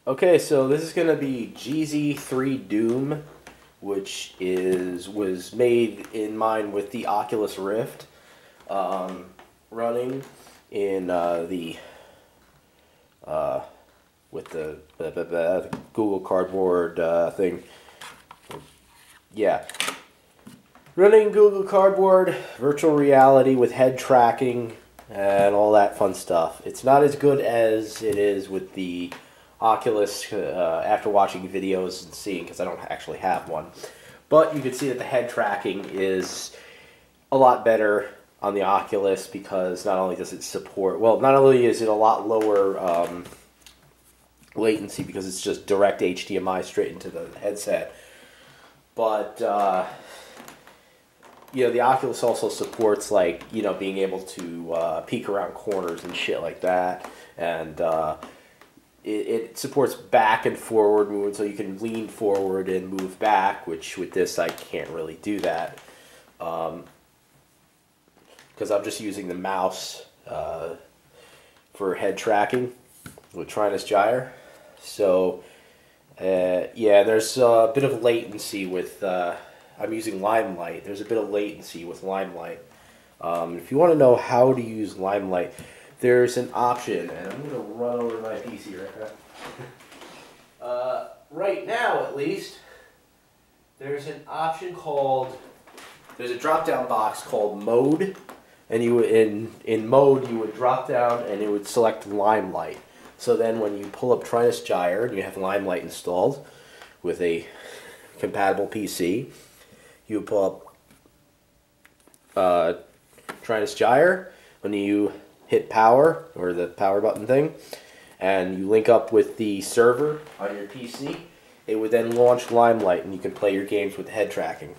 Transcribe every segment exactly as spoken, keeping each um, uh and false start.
Okay, so this is going to be G Z three Doom, which is was made in mind with the Oculus Rift, um, running in uh, the uh, with the, the, the, the Google Cardboard uh, thing. Yeah, running Google Cardboard, virtual reality with head tracking and all that fun stuff. It's not as good as it is with the Oculus uh, after watching videos and seeing, because I don't actually have one. But you can see that the head tracking is a lot better on the Oculus, because not only does it support, well, not only is it a lot lower um, latency because it's just direct H D M I straight into the headset, but uh, you know, the Oculus also supports, like, you know, being able to uh, peek around corners and shit like that, and uh, it, it supports back and forward movement, so you can lean forward and move back, which with this I can't really do that, um, because I'm just using the mouse uh, for head tracking with Trinus Gyre. So uh, yeah, there's a bit of latency with uh, I'm using Limelight. There's a bit of latency with Limelight. Um, if you want to know how to use Limelight, there's an option, and I'm going to run over my P C right now. uh, right now, at least, there's an option called, there's a drop-down box called Mode, and you in in Mode you would drop down and it would select Limelight. So then when you pull up Trinus Gyre and you have Limelight installed with a compatible P C, you would pull up uh, Trinus Gyre. When you hit power, or the power button thing, and you link up with the server on your P C, it would then launch Limelight and you can play your games with head tracking.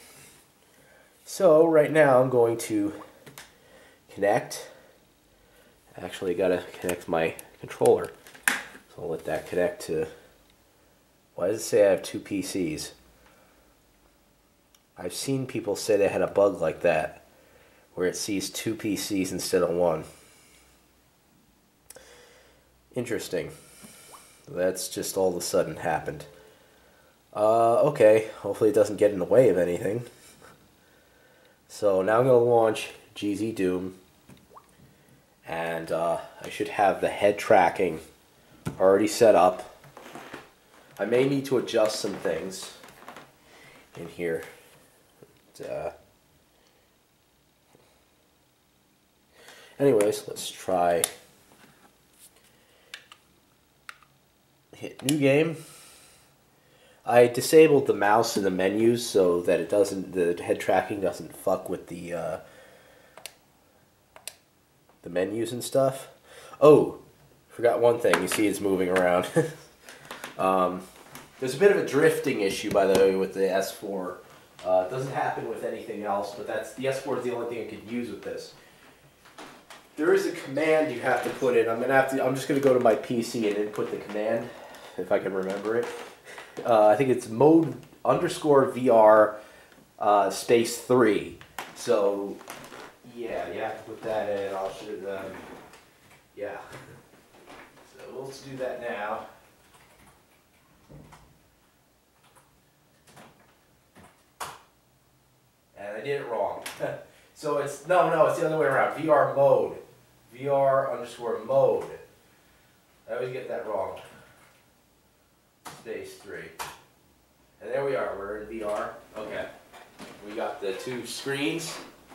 So right now I'm going to connect. Actually, got to connect my controller. So I'll let that connect to... Why does it say I have two P Cs? I've seen people say they had a bug like that, where it sees two P Cs instead of one. Interesting. That's just all of a sudden happened. Uh, okay, hopefully it doesn't get in the way of anything. So now I'm going to launch G Z Doom, and uh, I should have the head tracking already set up. I may need to adjust some things in here. Uh, anyways, let's try hit new game. I disabled the mouse in the menus so that it doesn't, the head tracking doesn't fuck with the uh, the menus and stuff. Oh, forgot one thing. You see it's moving around. um, there's a bit of a drifting issue, by the way, with the S four. Uh, it doesn't happen with anything else, but that's the S four is the only thing I could use with this. There is a command you have to put in. I'm gonna have to. I'm just gonna go to my P C and input the command if I can remember it. Uh, I think it's mode underscore V R uh, space three. So yeah, you have to put that in. I'll should um, yeah. So let's do that now. And I did it wrong. So it's, no, no, it's the other way around. V R mode. V R underscore mode. I always get that wrong. Space three. And there we are. We're in V R. Okay. We got the two screens.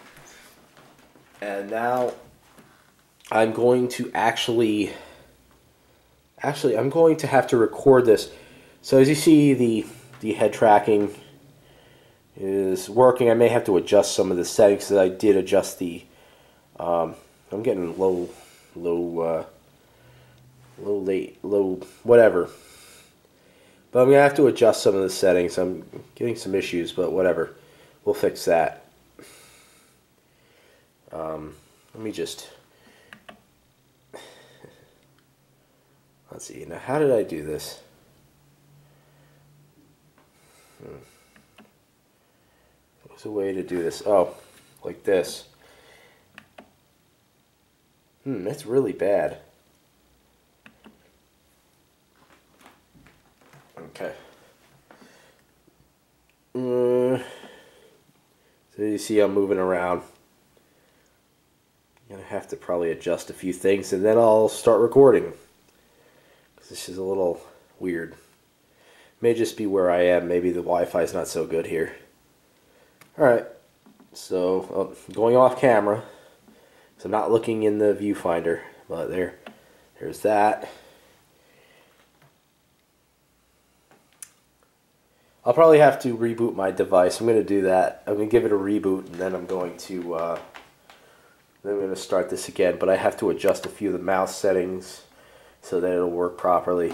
And now I'm going to actually, actually, I'm going to have to record this. So as you see, the, the head tracking is working. I may have to adjust some of the settings, because I did adjust the um, I'm getting low low uh, low late low whatever, but I'm gonna have to adjust some of the settings. I'm getting some issues, but whatever, we'll fix that. Um, let me just let's see now, how did I do this? hmm. There's a way to do this. Oh, like this. Hmm, that's really bad. Okay. Uh, so you see I'm moving around. I'm gonna have to probably adjust a few things and then I'll start recording. Because this is a little weird. May just be where I am. Maybe the Wi-Fi is not so good here. Alright. So, oh, going off camera. So I'm not looking in the viewfinder. But there, there's that. I'll probably have to reboot my device. I'm going to do that. I'm going to give it a reboot and then I'm going to uh, then I'm going to start this again. But I have to adjust a few of the mouse settings so that it'll work properly.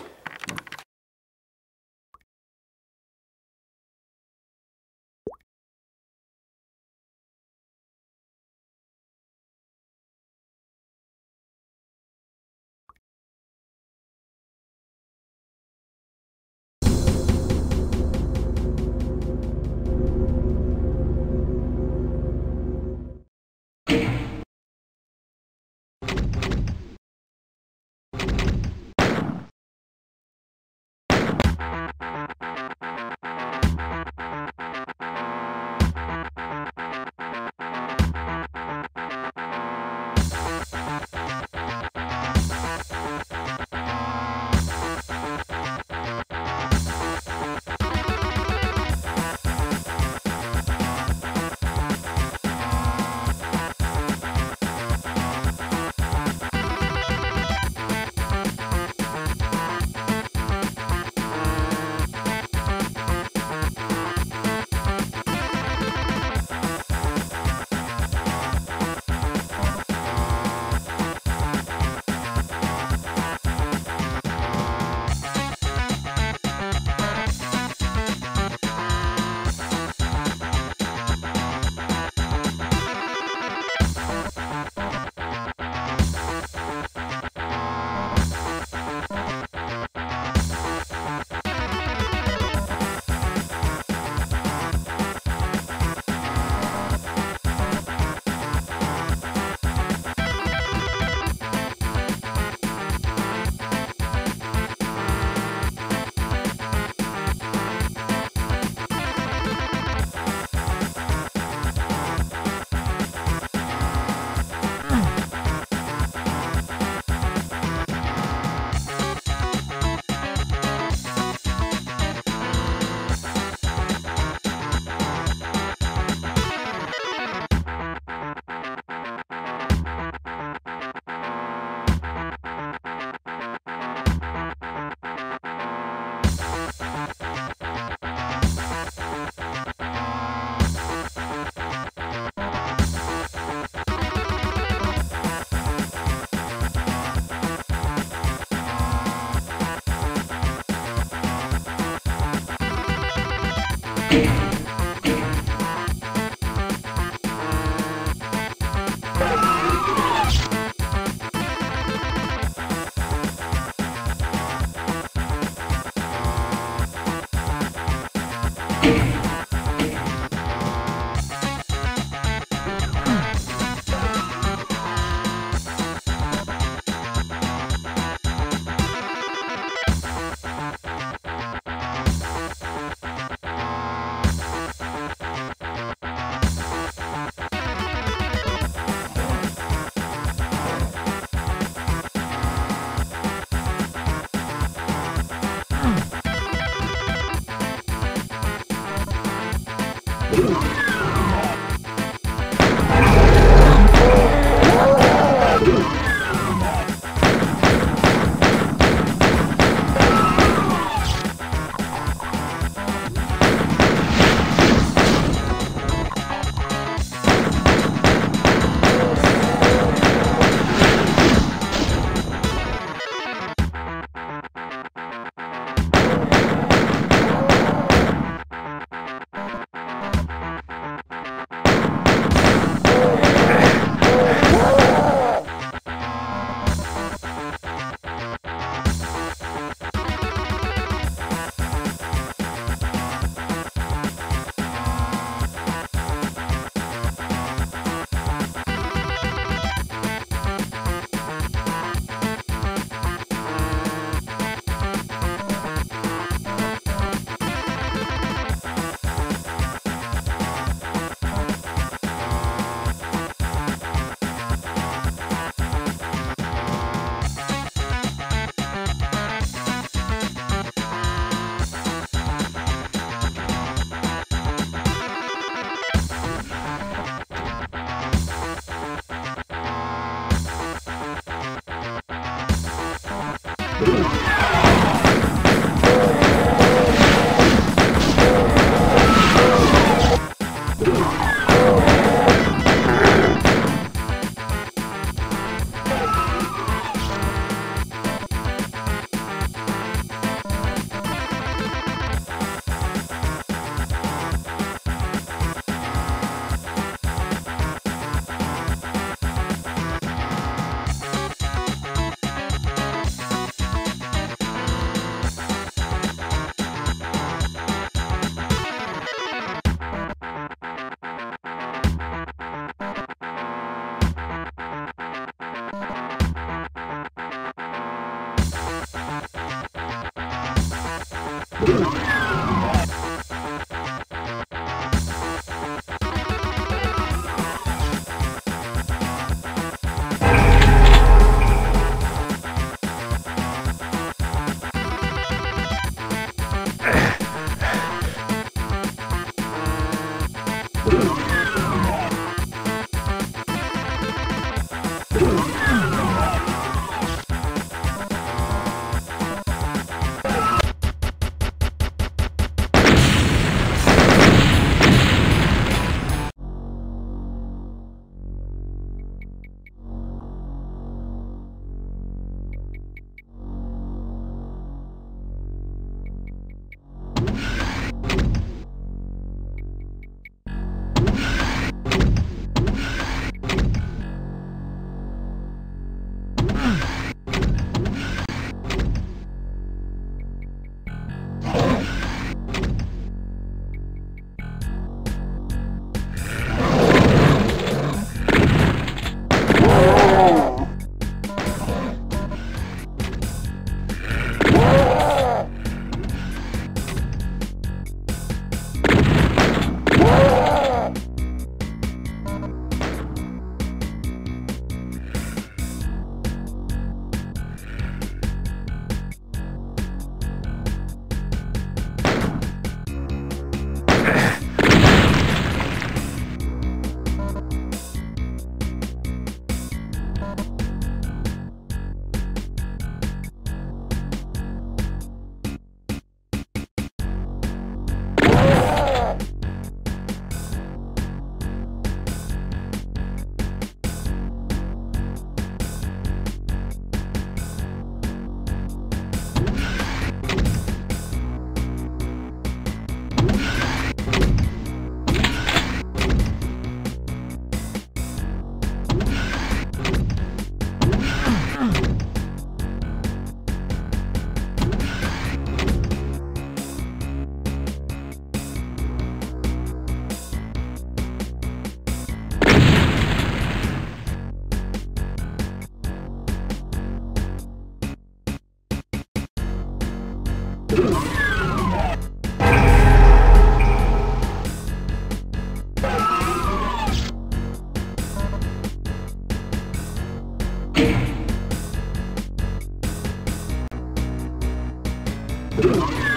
You